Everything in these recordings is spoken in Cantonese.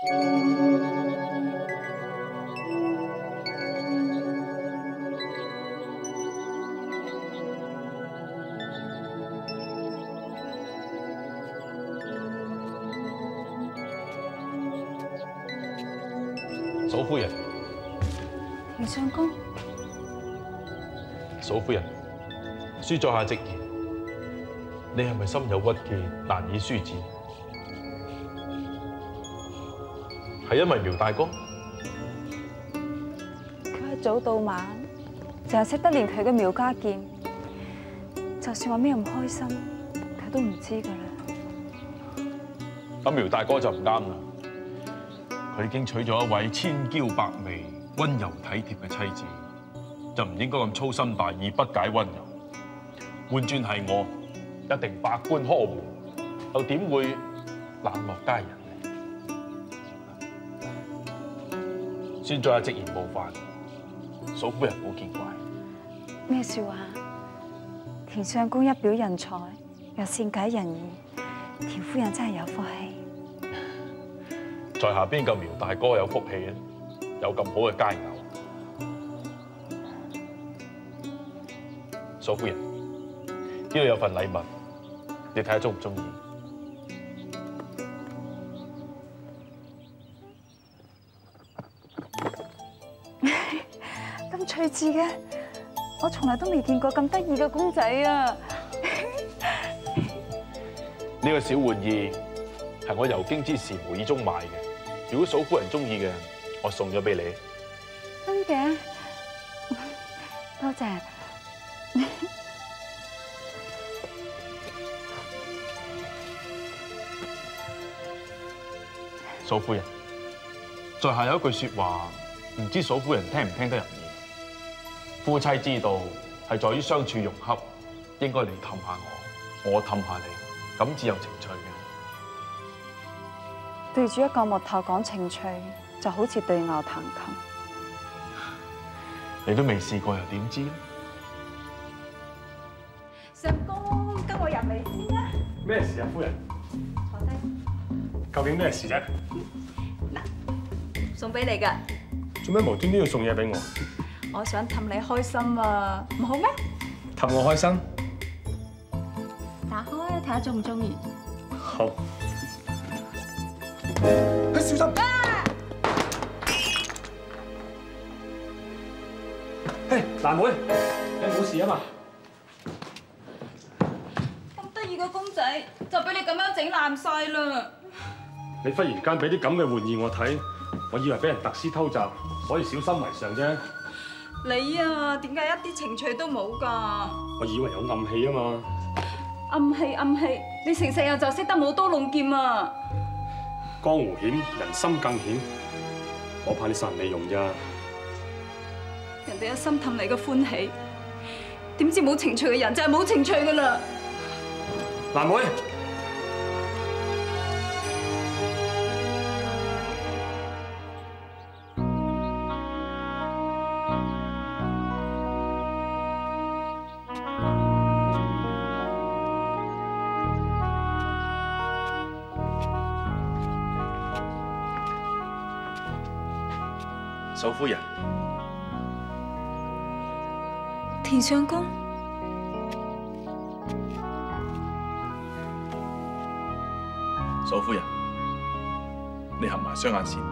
嫂夫人， 田相公， 嫂夫人，恕在下直言，你係咪心有鬱結，難以舒展？係因為苗大哥？ 佢一早到晚就係識得連佢嘅苗家劍，就算我咩唔開心，佢都唔知噶啦。 咁苗大哥就唔啱啦。佢已經娶咗一位千嬌百媚、溫柔體貼嘅妻子，就唔應該咁粗心大意、不解溫柔。換轉係我，一定百般呵護，又點會冷落佳人呢？算在下直言冒犯，嫂夫人唔好見怪。 咩說話？田相公一表人才，又善解人意，田夫人真係有福氣。 在下邊個苗大哥有福氣啊？有咁好嘅佳偶。嫂夫人，呢度有份禮物，你睇下中唔中意？ 咁趣致嘅，我從來都未見過咁得意嘅公仔啊！ 呢個小玩意係我遊經之時無意中買嘅。如果嫂夫人中意嘅，我送咗俾你。 真嘅，多謝。 嫂夫人，在下有一句說話，唔知嫂夫人聽唔聽得入耳。夫妻之道係在於相處融洽，應該你氹下我氹下你，咁至有情趣嘅。 對住一個木頭講情趣，就好似對牛彈琴。 你都未試過又點知咧？ 相公，跟我入嚟先啦。 咩事啊，夫人？ 坐低。 究竟咩事啫？ 嗱，送俾你噶。 做咩無端端要送嘢俾我？ 我想氹你開心啊，唔好咩？ 氹我開心？ 打開睇下中唔中意。 好。小心！嘿，蘭妹，你冇事啊嘛？ 咁得意個公仔就俾你咁樣整爛晒啦！ 你忽然間俾啲咁嘅玩意我睇，我以為俾人特施偷襲，所以小心為上啫。 你啊，點解一啲情趣都冇㗎？ 我以為有暗器啊嘛。 暗器，你成世人就識得舞刀弄劍啊！ 江湖險，人心更險。我怕你殺人利用咋？ 人哋一心氹你嘅歡喜，點知冇情趣嘅人就係冇情趣㗎啦！ 蘭妹， 嫂夫人， 田相公， 嫂夫人，你合埋雙眼先。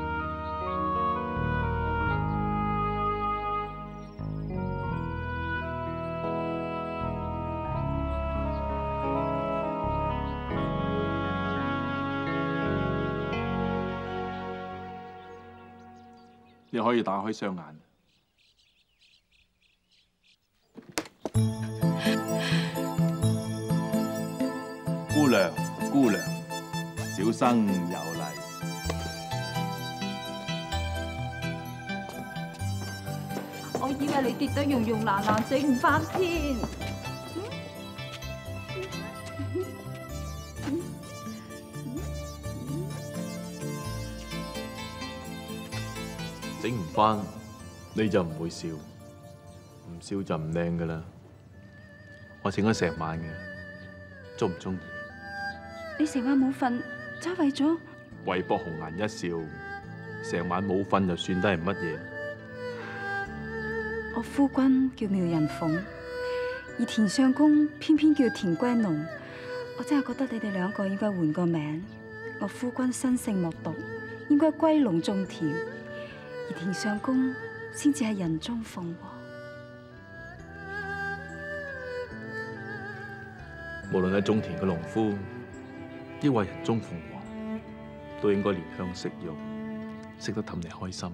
你可以打開雙眼。姑娘，姑娘，小生有禮。 我以為你跌得溶溶爛爛，整唔翻添。 整唔翻你就唔會笑，唔笑就唔靚噶啦。我整咗成晚嘅，中唔中意？ 你成晚冇瞓，真係為咗？ 為博紅顏一笑，成晚冇瞓就算得係乜嘢？ 我夫君叫苗人鳳，而田相公偏偏叫田歸農。我真係覺得你哋兩個應該換個名。我夫君生性莫毒，應該歸農種田，而田相公先至係人中鳳凰。 無論係種田嘅農夫，抑或人中鳳凰，都應該憐香惜玉，識得氹你開心。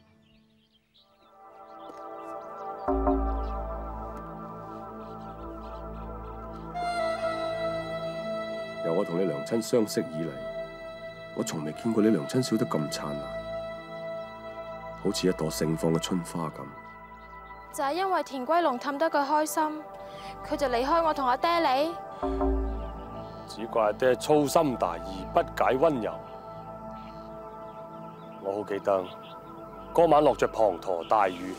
由我同你娘親相識以嚟，我從未見過你娘親笑得咁燦爛，好似一朵盛放嘅春花咁。 就係因為田歸農氹得佢開心，佢就離開我同阿爹你。 只怪阿爹粗心大意，不解溫柔。我好記得嗰晚落着滂沱大雨。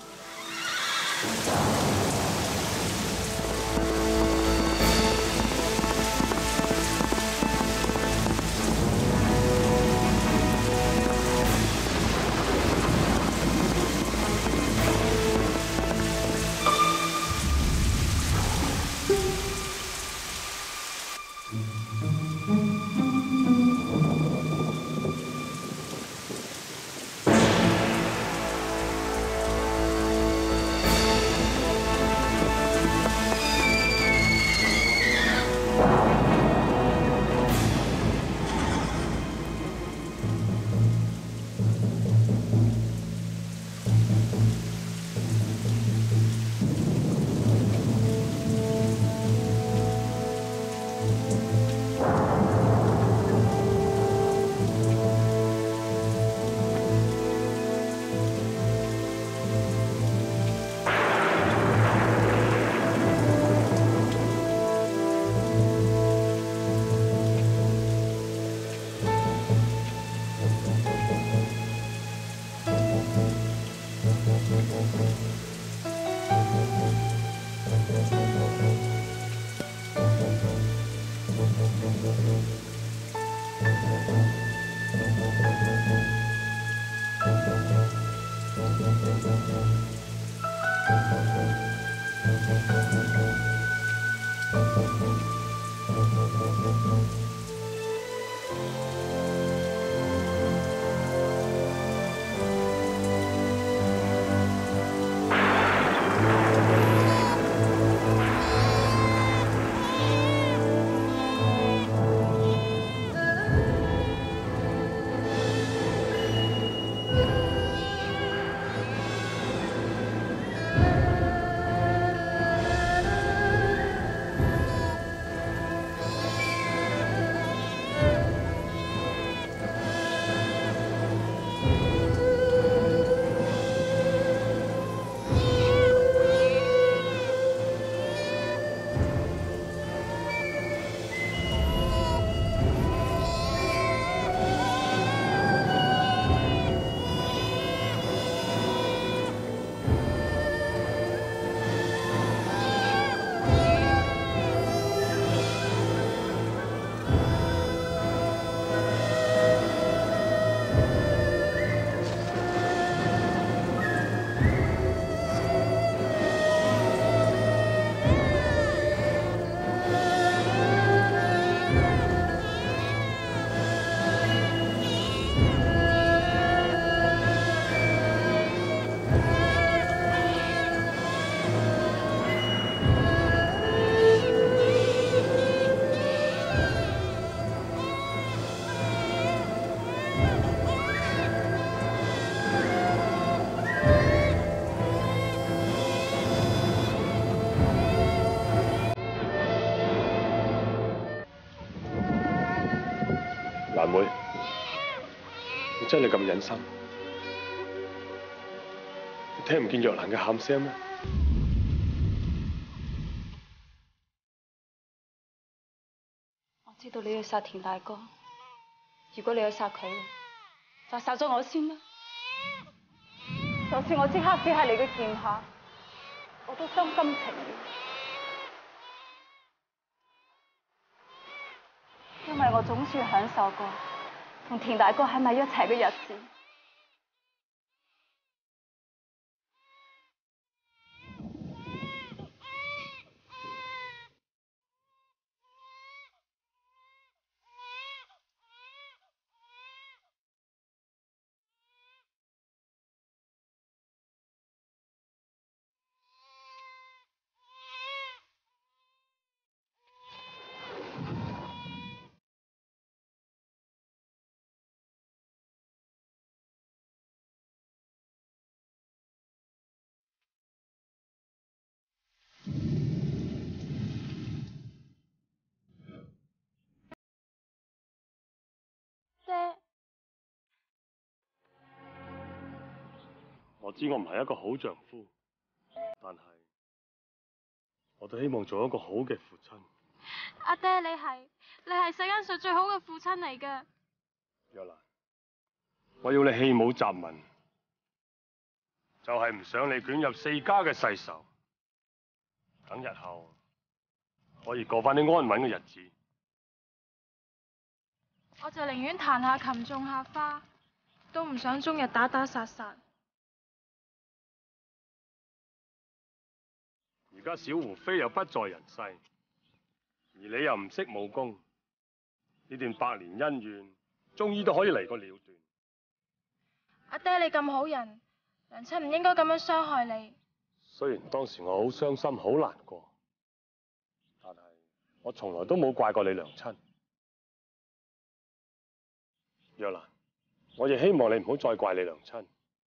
蘭妹，你真係咁忍心？你聽唔見若蘭嘅喊聲咩？ 我知道你要殺田大哥，如果你要殺佢，就殺咗我先啦。就算我即刻死喺你嘅劍下，我都心甘情願。因為我總算享受過同田大哥喺埋一齊嘅日子。 我知我唔係一個好丈夫，但係我都希望做一個好嘅父親。 阿爹，你係世間上最好嘅父親嚟嘅。 若蘭，我要你戲武習文，就係唔想你捲入四家嘅世仇，等日後可以過翻啲安穩嘅日子。 我就寧願彈下琴、種下花，都唔想終日打打殺殺。 而家小胡飛又不在人世，而你又唔識武功，呢段百年恩怨終於都可以嚟個了斷。 阿爹，你咁好人，娘親唔應該咁樣傷害你。 雖然當時我好傷心、好難過，但係我從來都冇怪過你娘親。若蘭，我亦希望你唔好再怪你娘親。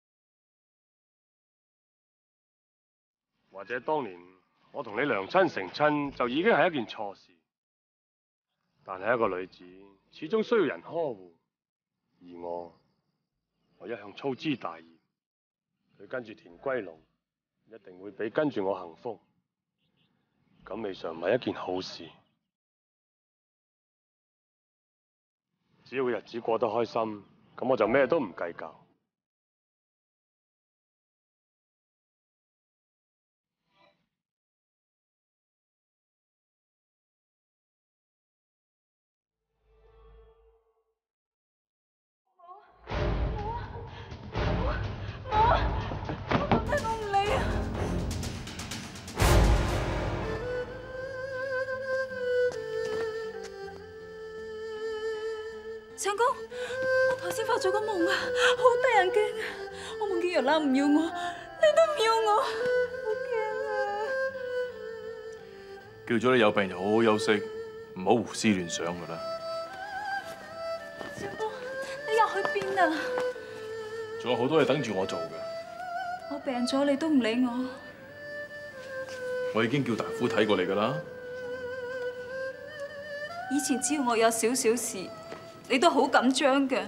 或者當年我同你娘親成親就已經係一件錯事，但係一個女子始終需要人呵護，而我一向粗枝大葉，佢跟住田歸龍，一定會比跟住我幸福，咁未嘗唔係一件好事。只要日子過得開心，咁我就咩都唔計較。 相公，我頭先發咗個夢啊，好得人驚啊！我夢見若蘭唔要我，你都唔要我，好驚啊！ 叫咗你有病就好好休息，唔好胡思亂想噶啦。 相公，你又去邊啊？ 仲有好多嘢等住我做嘅。 我病咗，你都唔理我。 我已經叫大夫睇過你噶啦。 以前只要我有少少事，你都好緊張嘅，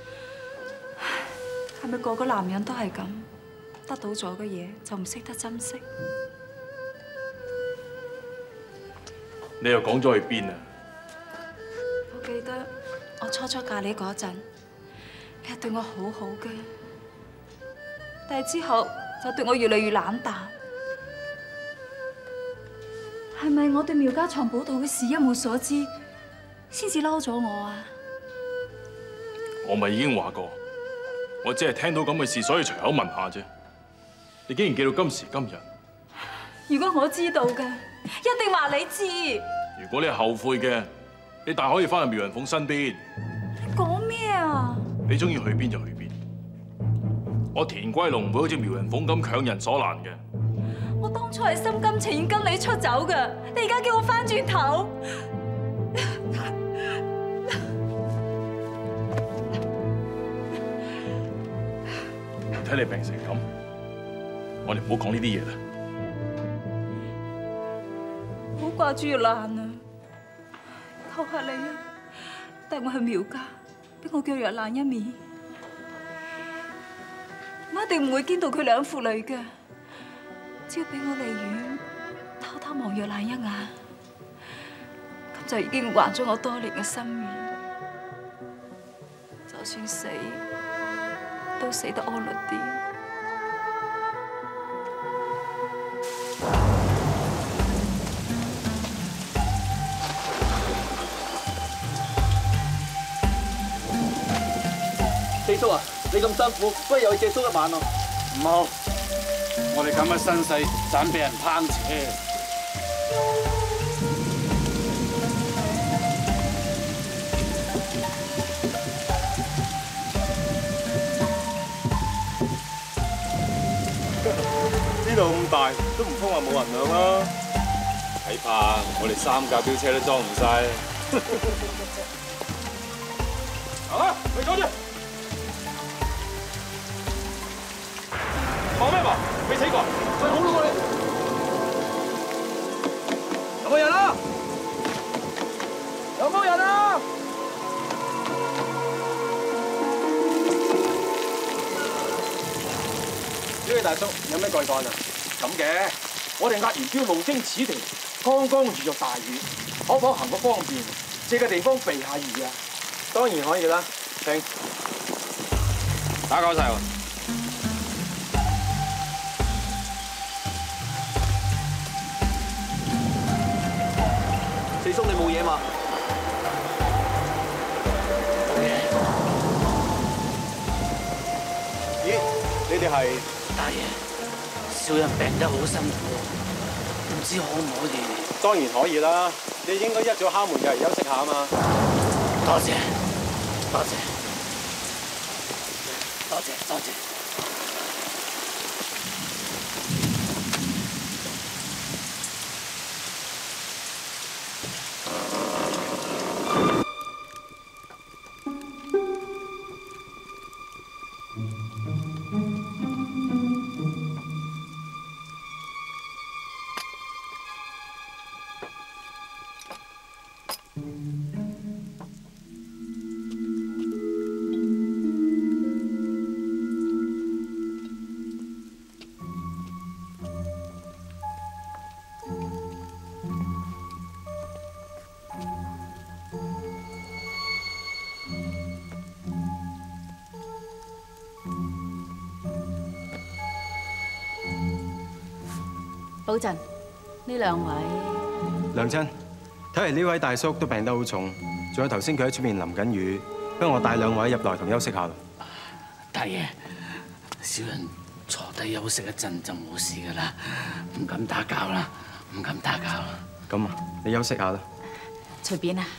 係咪個個男人都係咁？得到咗嘅嘢就唔識得珍惜。 你又講咗去邊啊？ 我記得我初初嫁你嗰陣，你係對我好好嘅，但係之後就對我越嚟越冷淡。係咪我對苗家藏寶圖嘅事一無所知，先至嬲咗我啊？ 我咪已經話過，我只係聽到咁嘅事，所以隨口問下啫。你竟然記到今時今日。 如果我知道嘅，一定話你知。 如果你係後悔嘅，你大可以翻去苗人鳳身邊。 你講咩啊？ 你中意去邊就去邊。我田歸龍唔會好似苗人鳳咁強人所難嘅。 我當初係心甘情願跟你出走㗎，你而家叫我翻轉頭。 睇你病成咁，我哋唔好講呢啲嘢啦。 好掛住若蘭啊！求下你啊，帶我去苗家，俾我叫若蘭一面。我一定唔會見到佢兩父女嘅，只要俾我離遠，偷偷望若蘭一眼，咁就已經還咗我多年嘅心願。就算死，都死得安樂啲。 宿啊！你咁辛苦，不如又去借宿一晚咯。 唔好，我哋咁嘅身世，盞俾人烹扯。 呢度咁大，都唔通話冇人量啦。 睇怕我哋3架飆車都裝唔晒。 啊！你坐住！忙咩忙？未死過？喂，好啦，我哋有冇人啊？有冇人啊？ 呢位大叔有咩貴幹啊？咁嘅，我哋押完標路經此地，剛剛遇着大雨，可否行個方便，借個地方避下雨啊？當然可以啦，停， 打攪晒喎。 四叔你冇嘢嘛？咦，你哋係？ 大爺，小人病得好辛苦，唔知可唔可以？ 當然可以啦，你應該一早敲門入嚟休息下啊嘛。 多謝，多謝，多謝，多謝。 寶振，呢兩位娘親，睇嚟呢位大叔都病得好重，仲有頭先佢喺出面淋緊雨，不如我帶2位入來同休息下啦。 大爺，小人坐低休息一陣就冇事噶啦，唔敢打攪啦，唔敢打攪啦。 咁啊，你休息下啦。 隨便啊。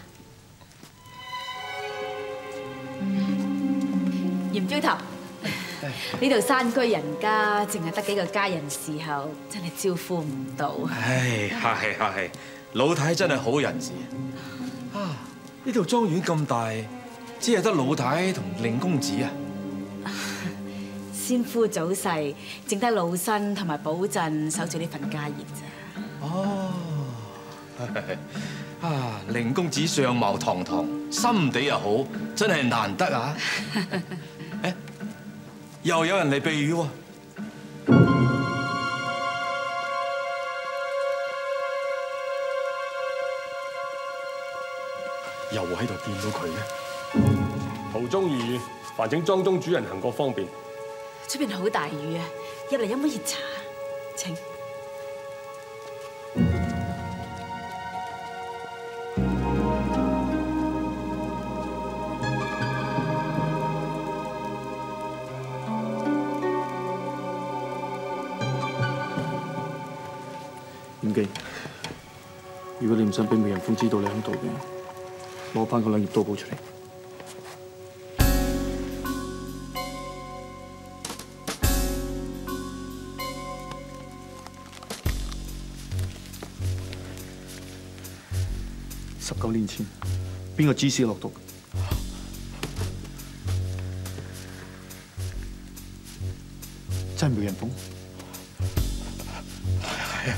嚴焦頭，呢度山居人家，淨係得幾個家人侍候，真係招呼唔到。 唉，客氣客氣，老太真係好人士啊！呢度莊園咁大，只係得老太同令公子啊。 先夫早逝，淨得老身同埋寶振守住呢份家業咋。 哦，啊，令公子相貌堂堂，心地又好，真係難得啊！誒，又有人嚟避雨喎。 又喺度見到佢嘅。 途中遇雨，煩請莊中主人行過方便。 出邊好大雨啊！入嚟飲杯熱茶，請。 嚴記，如果你唔想俾梅人鳳知道你喺度嘅，攞翻嗰兩頁刀簿出嚟。19年前，邊個指使落毒？真係梅人鳳？係啊。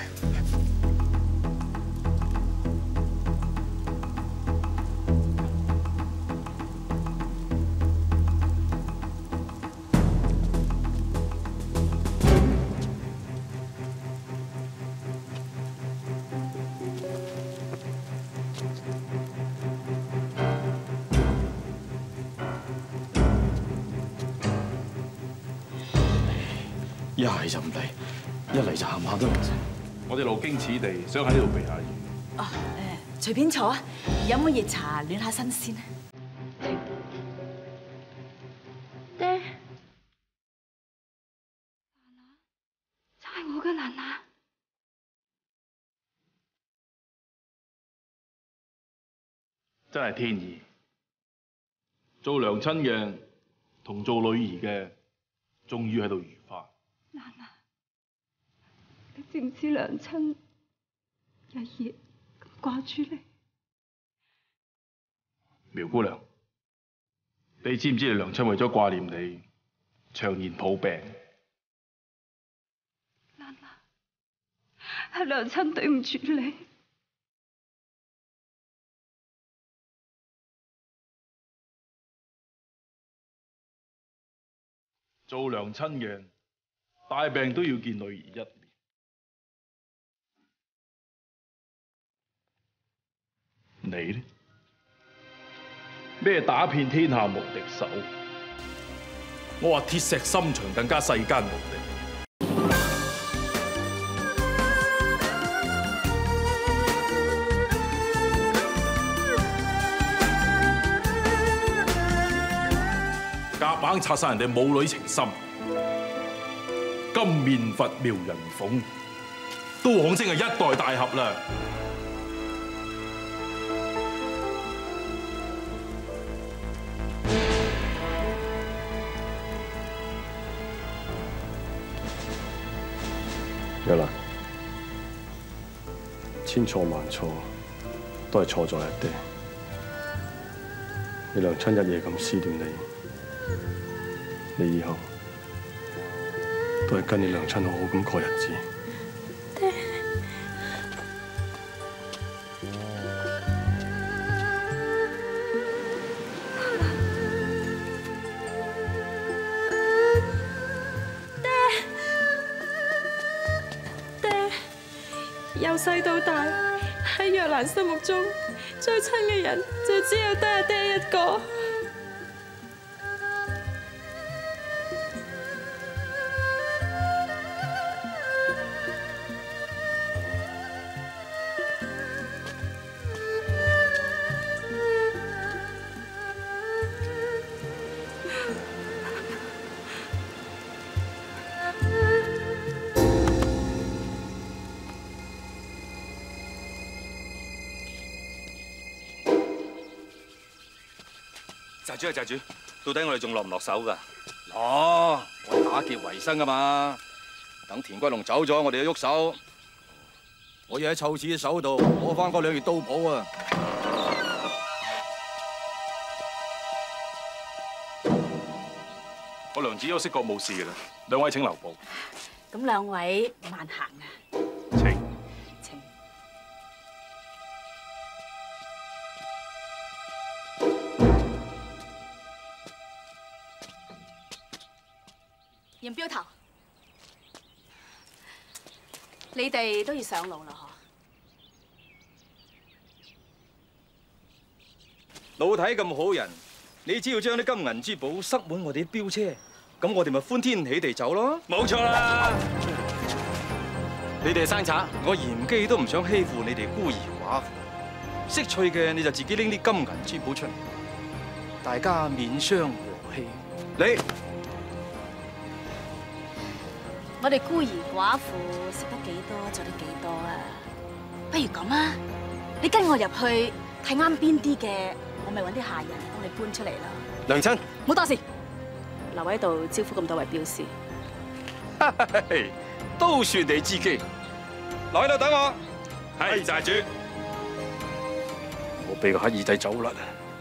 一係就唔嚟，一嚟就冚冚都唔成。 我哋路經此地，想喺呢度避下雨。 哦，隨便坐啊，飲杯熱茶暖下身先啊。 真係天意。做娘親嘅同做女兒嘅，終於喺度如花。 奶奶，你知唔知娘親日夜咁掛住你？ 苗姑娘，你知唔知你娘親為咗掛念你，長年抱病？ 奶奶，係娘親對唔住你。 做娘親嘅，大病都要見女兒一面。你呢？咩打遍天下無敵手？我話鐵石心腸更加世間無敵。夾硬拆晒人哋母女情深，金面佛妙人鳳，都講稱係一代大俠啦。 若蘭，千錯萬錯都係錯在阿爹。你娘親日夜咁思念你，你以後都係跟你娘親好好咁過日子。 爹， 由細到大，喺若蘭心目中最親嘅人就只有得阿爹一個。 寨主啊，寨主，到底我哋仲落唔落手㗎？落，我哋打劫為生㗎嘛。等田龜龍走咗，我哋就喐手。我要喺臭子手度攞翻嗰2月刀譜啊！ 我娘子休息過冇事嘅啦，兩位請留步。 咁兩位慢行啊！ 請。 嚴標頭，你哋都要上路啦，嗬？ 老太咁好人，你只要將啲金銀珠寶塞滿我哋啲標車，咁我哋咪歡天喜地走咯。冇錯啦！你哋生賊，我嚴基都唔想欺負你哋孤兒寡婦。識趣嘅你就自己拎啲金銀珠寶出嚟，大家免傷和氣。你。 我哋孤兒寡婦識得幾多做得幾多啊！不如咁啊，你跟我入去睇啱邊啲嘅，我咪揾啲下人幫你搬出嚟啦。 娘親， 唔好多事，留喺度招呼咁多位標師。 都算你知機，留喺度等我。係寨主，我俾個乞兒仔走甩啊！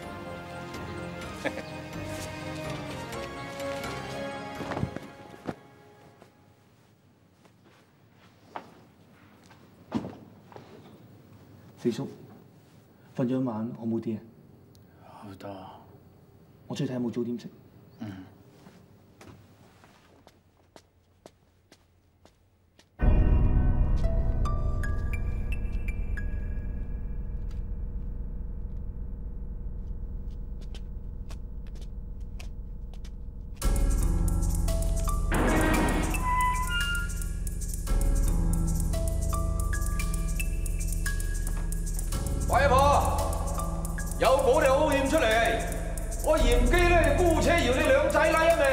四叔，瞓咗一晚，好冇啲啊？ 好多。 我出去睇有冇早點食。 嗯。 喂，阿婆，有冇你好險出嚟？我嚴基咧姑且饒你兩仔拉一命。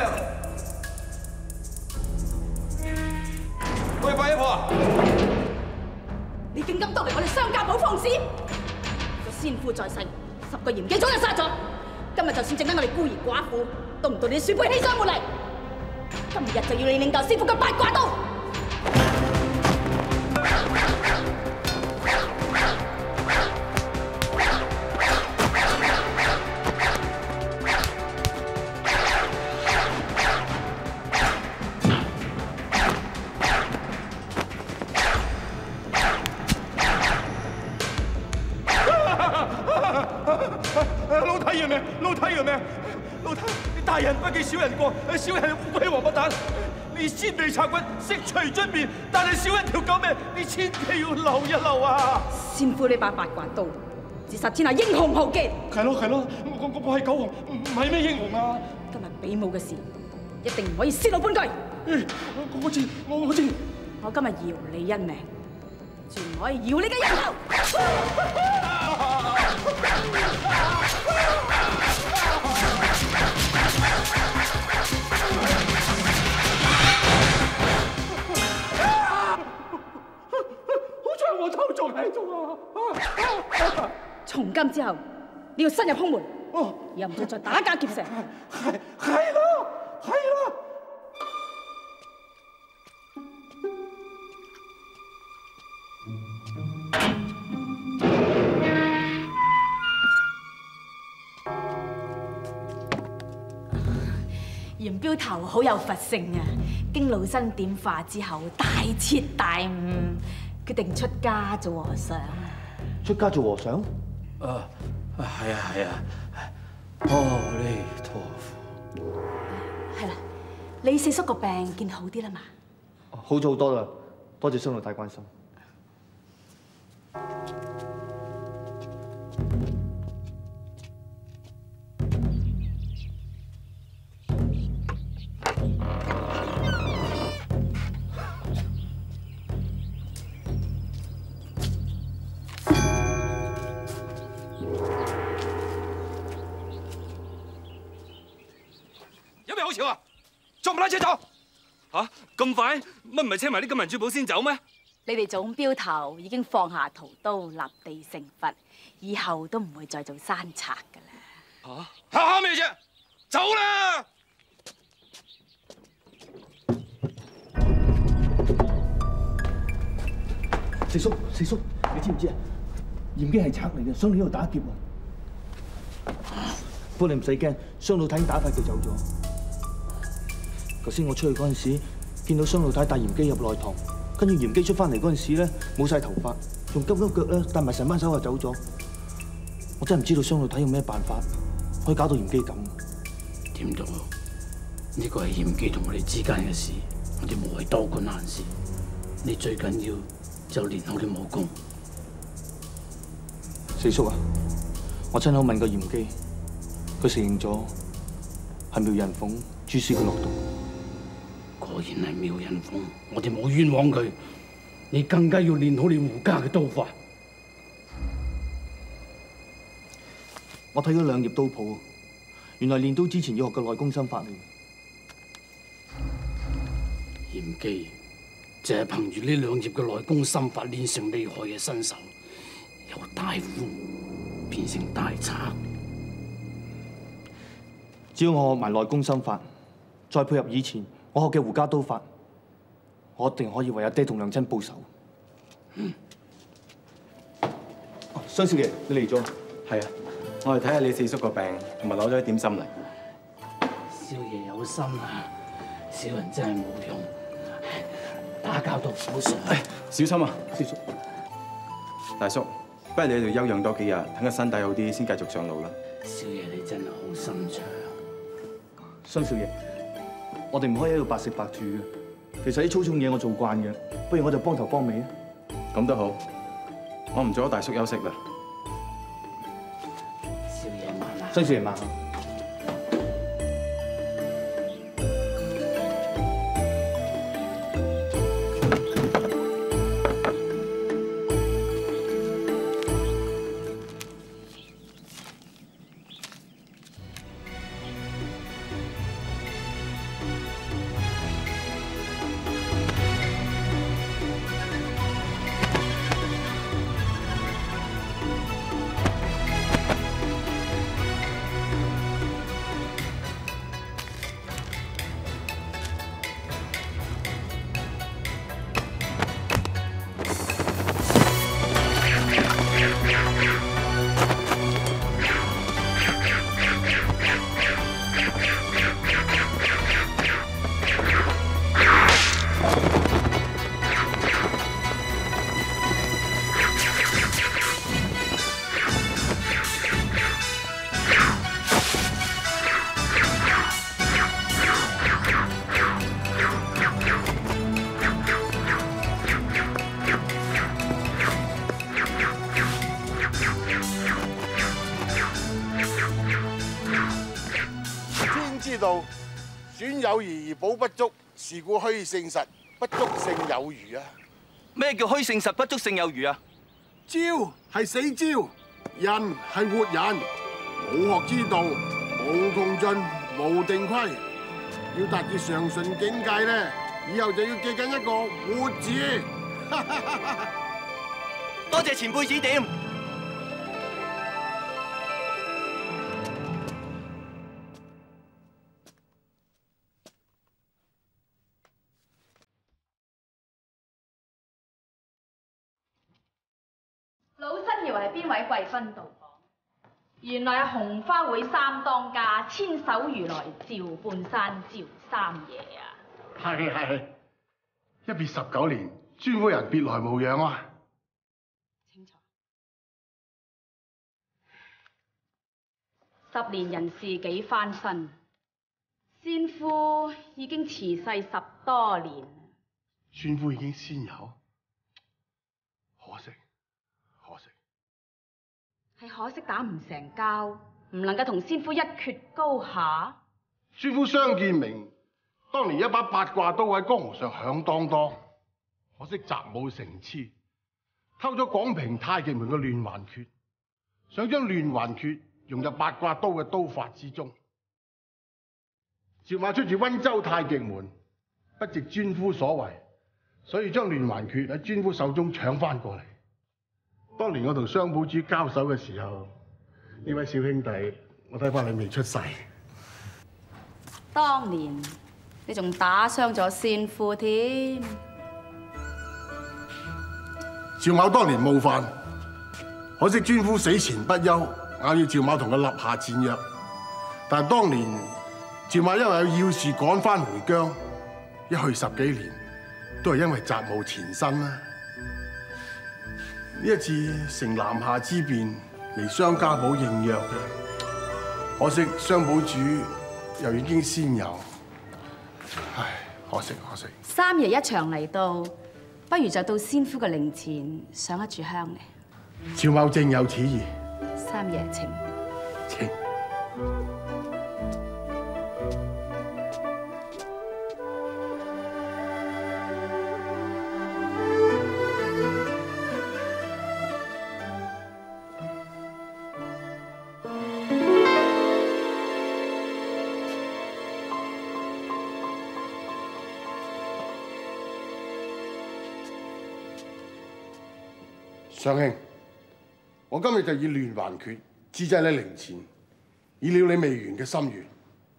喂，八一婆啊！ 你竟敢盜嚟我哋商家寶放肆！個先夫在世， 10個嚴基早就殺咗。今日就算剩翻我哋孤兒寡婦，都唔到你鼠輩欺上門嚟。今日就要你領教師傅嘅八卦刀。 老太爺命，老太爺命，老太，大人不記小人過，小人烏龜王八蛋，你先被賊棍悉除樽面，但係小人條狗命，你千祈要留一留啊！ 先夫呢把八卦刀，自殺天下英雄豪傑。 係咯，我係狗王，唔係咩英雄啊！ 今日比武嘅事，一定唔可以泄露半句。 我知。 我今日饒你一命，絕唔可以饒你嘅人頭。 好彩我頭仲喺度啊！ 從今之後，你要伸入空門，又唔准再打家劫舍。 係啦。 元標頭好有佛性啊！經老身點化之後，大徹大悟，決定出家做和尚。 出家做和尚？ 係啊！阿彌陀佛。 係啦，你四叔個病見好啲啦嘛？ 好咗好多啦，多謝雙老太關心。 仲唔拉車走？嚇咁快？乜唔係車埋啲金銀珠寶先走咩？ 你哋總標頭已經放下屠刀，立地成佛，以後都唔會再做山賊噶啦。 嚇咩啫？走啦！ 四叔，你知唔知啊？嚴基係賊嚟嘅，想嚟呢度打劫喎。不過你唔使驚，雙老太已經打發佢走咗。頭先我出去嗰陣時，見到雙老太帶嚴基入內堂，跟住嚴基出翻嚟嗰陣時咧，冇晒頭髮，仲急急腳咧，帶埋成班手下走咗。我真係唔知道雙老太用咩辦法可以搞到嚴基咁。 點都好，呢個係嚴基同我哋之間嘅事，我哋無謂多管閒事。你最緊要就練好啲武功。 四叔啊，我親口問過嚴基，佢承認咗係苗人鳳誅使佢落毒。 果然係苗人鳳，我哋冇冤枉佢。你更加要練好你胡家嘅刀法。 我睇咗兩頁刀譜，原來練刀之前要學嘅內功心法嚟。 嚴基就係憑住呢兩頁嘅內功心法練成厲害嘅身手，由大夫變成大賊。 只要我學埋內功心法，再配合以前我學嘅胡家刀法，我一定可以為阿爹同娘親報仇。雙少爺，你嚟咗？ 係啊，我嚟睇下你四叔個病，同埋攞咗啲點心嚟。 少爺有心啊，小人真係冇用，打交道苦水。 小心啊，四叔。大叔，不如你喺度休養多幾日，等個身體好啲，先繼續上路啦。 少爺你真係好心腸。 雙少爺，我哋唔可以喺度白食白住嘅。其實啲粗重嘢我做慣嘅，不如我就幫頭幫尾啊。 咁都好，我唔阻大叔休息啦。 少爺慢啊！ 雙少爺慢。 天之道，損有餘而補不足，是故虛勝實，不足勝有餘啊！ 咩叫虛勝實不足勝有餘啊？ 招係死招，人係活人，冇學之道，冇窮盡，冇定規。要達至上順境界咧，以後就要記緊一個活字。 多謝前輩指點。 老身以為係邊位貴賓到訪，原來係紅花會三當家千手如來趙半山趙三爺啊！ 係，一別19年，尊夫人別來無恙啊！ 清楚。10年人事幾翻身，先夫已經辭世10多年。 尊夫已經仙遊，可惜。 係可惜打唔成交，唔能夠同先夫一決高下。 尊夫相見明，當年一把八卦刀喺江湖上響當當，可惜習武成痴，偷咗廣平太極門嘅連環訣，想將連環訣融入八卦刀嘅刀法之中。趙馬出自溫州太極門，不值尊夫所為，所以將連環訣喺尊夫手中搶翻過嚟。當年我同雙寶珠交手嘅時候，呢位小兄弟，我睇翻你未出世。 當年你仲打傷咗先夫添。 趙某當年冒犯，可惜尊夫死前不休，硬要趙某同佢立下戰約。但係當年趙某因為有要事趕翻回疆，一去10幾年，都係因為習務纏身啦。呢一次成南下之變嚟雙家堡應約嘅，可惜雙堡主又已經仙遊，唉，可惜。 三爺一場嚟到，不如就到先夫嘅靈前上一炷香嚟。 趙某正有此意。 三爺請。 相兄，我今日就以連環訣支祭你靈前，以了你未完嘅心願。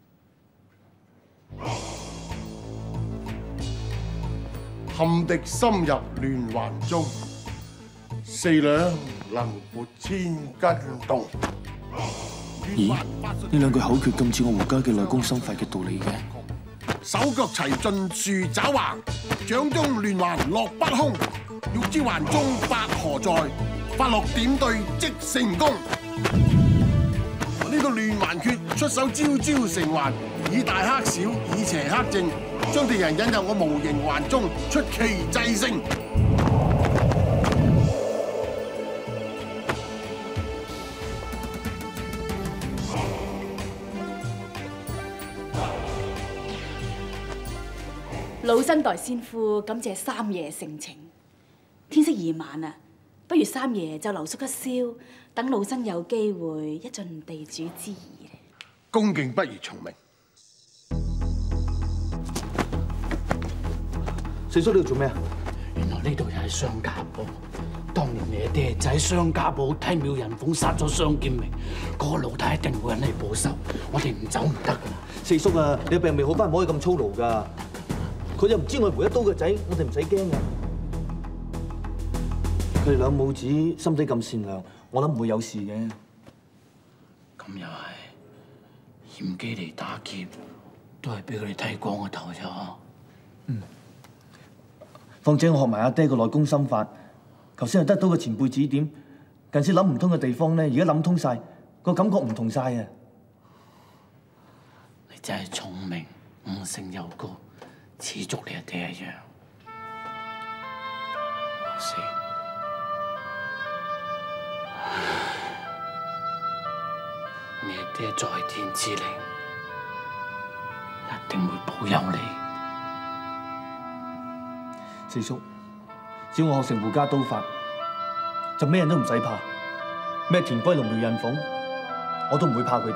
陷敵深入連環中，4兩能撥千斤重。 咦？呢兩句口訣咁似我胡家嘅內功心法嘅道理嘅。 手腳齊盡樹爪橫，掌中連環落不空。欲知環中法何在？法落點對即成功。呢個連環訣出手招招成環，以大克小，以邪克正，將敵人引入我無形環中，出奇制勝。 老身代先夫感謝三爺盛情。天色已晚啊，不如三爺就留宿一宵，等老身有機會一盡地主之誼。 恭敬不如從命。 四叔，你度做咩啊？原來呢度就係商家堡。當年你阿爹就喺商家堡梯廟人鳳殺咗商劍明，嗰個老太一定會揾你報仇。我哋唔走唔得㗎。 四叔啊，你病未好翻，唔可以咁粗魯㗎。佢又唔知我係回一刀嘅仔，我哋唔使驚㗎。佢哋兩母子心地咁善良，我諗唔會有事嘅。 咁又係，嚴基嚟打劫，都係俾佢哋剃光個頭啫。 況且我學埋阿爹個內功心法，頭先又得到個前輩指點，近時諗唔通嘅地方咧，而家諗通晒，個感覺唔同晒啊！ 你真係聰明，悟性又高，似足你阿爹一樣。可惜。 你爹在天之靈一定會保佑你。 四叔，只要我學成胡家刀法，就咩人都唔使怕。咩田龜龍苗人鳳，我都唔會怕佢哋。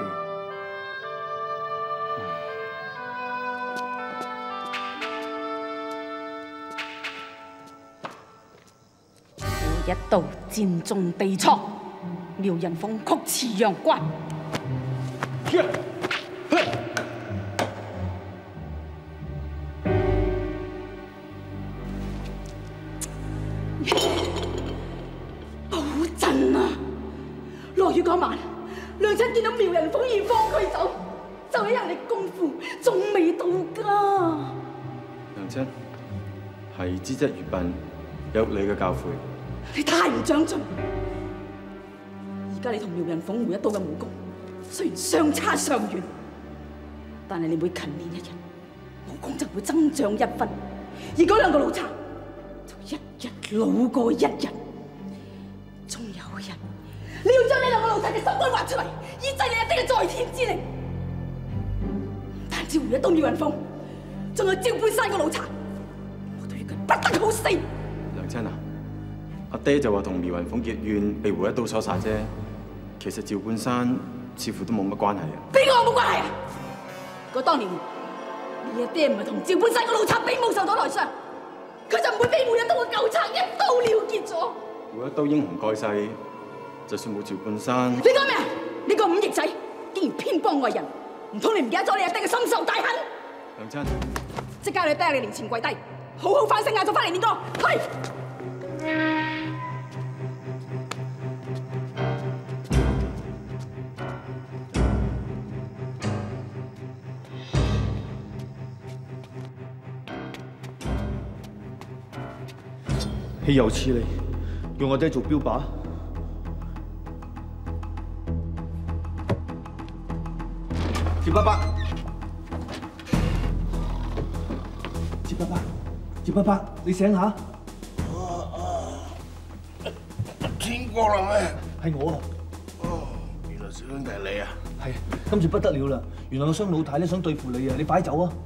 一刀箭中地倉，苗人鳳曲辭陽關。保陣啊！落雨嗰晚，娘親見到苗人鳳而放佢走，就一日嘅功夫仲未到㗎。 娘親，係資質愚笨，有你嘅教誨。 你太唔長進！而家你同苗人鳳胡一刀嘅武功雖然相差尚遠，但係你每勤練一日，武功就會增長1分，而嗰兩個老賊就一日老過一日。終有一日，你要將呢兩個老賊嘅心肝挖出嚟，以制你一啲嘅在天之靈。唔單止胡一刀、苗人鳳，仲有趙半山個老賊，我都要佢不得好死。 娘親啊！阿爹就話同苗人鳳結怨，被胡一刀所殺啫。其實趙半山似乎都冇乜關係啊。 邊個冇關係啊？如果當年你阿爹唔係同趙半山個老賊比武受到內傷，佢就唔會俾胡一刀個狗賊一刀了結咗。 胡一刀英雄蓋世，就算冇趙半山， 你講咩啊？你個忤逆仔竟然偏幫外人，唔通你唔記得咗你阿爹嘅深仇大恨？ 娘親， 即刻你爹喺你靈前跪低，好好反省下，就翻嚟練歌，去！ 豈有此理！用我爹做標靶？接伯伯，接伯伯，接伯伯，你醒下！ 天光啦咩？ 係我啊！ 哦，原來小兄弟係你啊！ 係，今次不得了啦！原來個雙老太咧想對付你啊！你快走啊！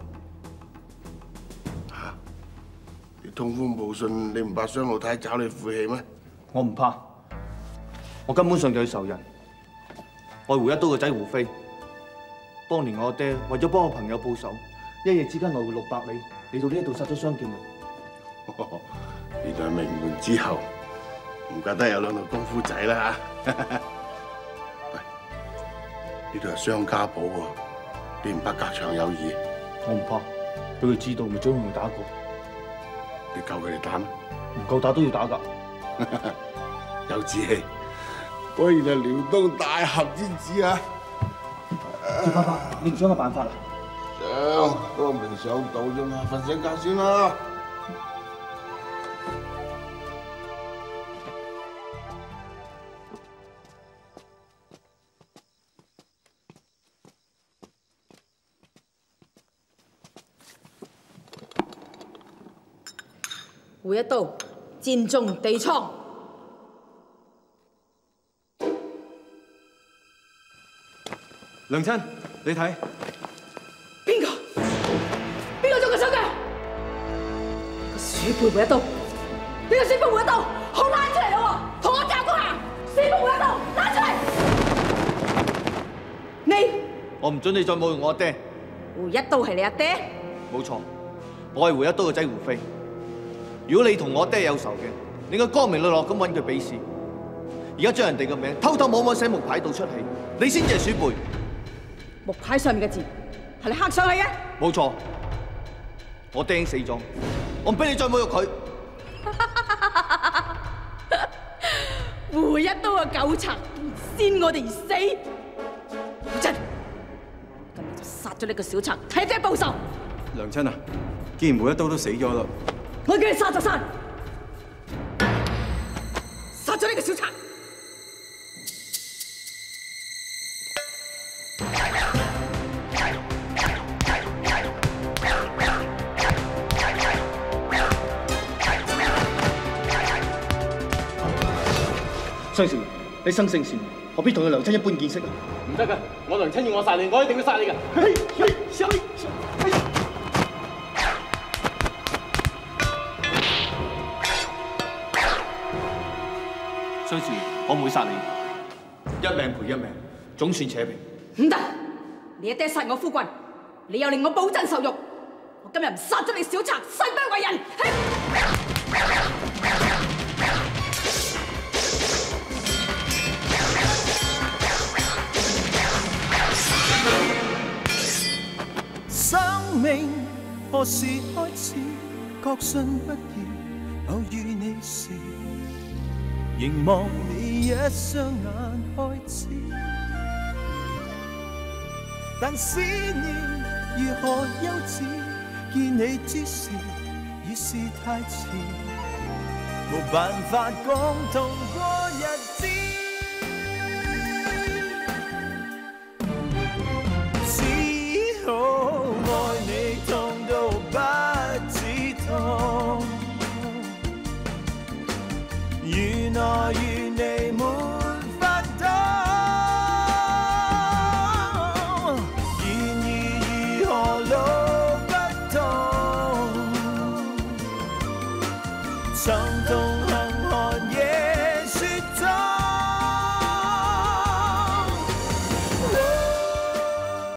痛風無信，你唔怕雙老太找你負氣咩？ 我唔怕，我根本上就係仇人。我係胡一刀個仔胡飛，當年我阿爹為咗幫我朋友報仇，一夜之間來回600里，嚟到呢一度殺咗雙劍靈。 原來名門之後，唔怪得有兩套功夫仔啦嚇。喂，呢度係雙家寶喎，你唔怕隔牆有耳？ 我唔怕，俾佢知道咪將佢哋打過。 你夠佢哋打咩？ 唔夠打都要打㗎。 有志氣，果然係遼東大俠之子啊！ 趙伯伯，你唔想個辦法啊？ 想，都未想到啫嘛，瞓醒覺先啦。 胡一刀箭中地倉。 娘親，你睇邊個中佢手腳？個鼠輩胡一刀，呢個鼠輩胡一刀，好拉出嚟咯！同我教功啊！鼠輩胡一刀，拉出嚟！你我唔准你再侮辱我阿爹。 胡一刀係你阿爹？ 冇錯，我係胡一刀個仔胡飛。如果你同我爹有仇嘅，你應該光明磊落咁揾佢比試。而家將人哋嘅名偷偷摸摸寫木牌度出氣，你先至係鼠輩。 木牌上面嘅字係你刻上去嘅？ 冇錯，我爹已經死咗，我唔俾你再侮辱佢。 胡一刀嘅狗賊，先我哋而死。胡真，今日就殺咗呢個小賊，替爹報仇。 娘親啊，既然胡一刀都死咗啦， 我叫你殺就殺，殺咗呢個小賊。 雙成，你生性善良， 何必同佢娘親一般見識啊？ 唔得㗎，我娘親要我殺你，我一定要殺你㗎！ 相士，我唔會殺你，一命賠一命，總算扯平。 唔得，你阿爹殺我夫君，你又令我保真受辱，我今日唔殺咗你小賊，誓不為人！ 生命何時開始？確信不要偶遇你時，凝望你一雙眼開始。但思念如何幼稚？見你之時已是太遲，無辦法講同過日子。只好愛你痛到不止痛，原來與你沒法當。然而如何路不同，傷痛。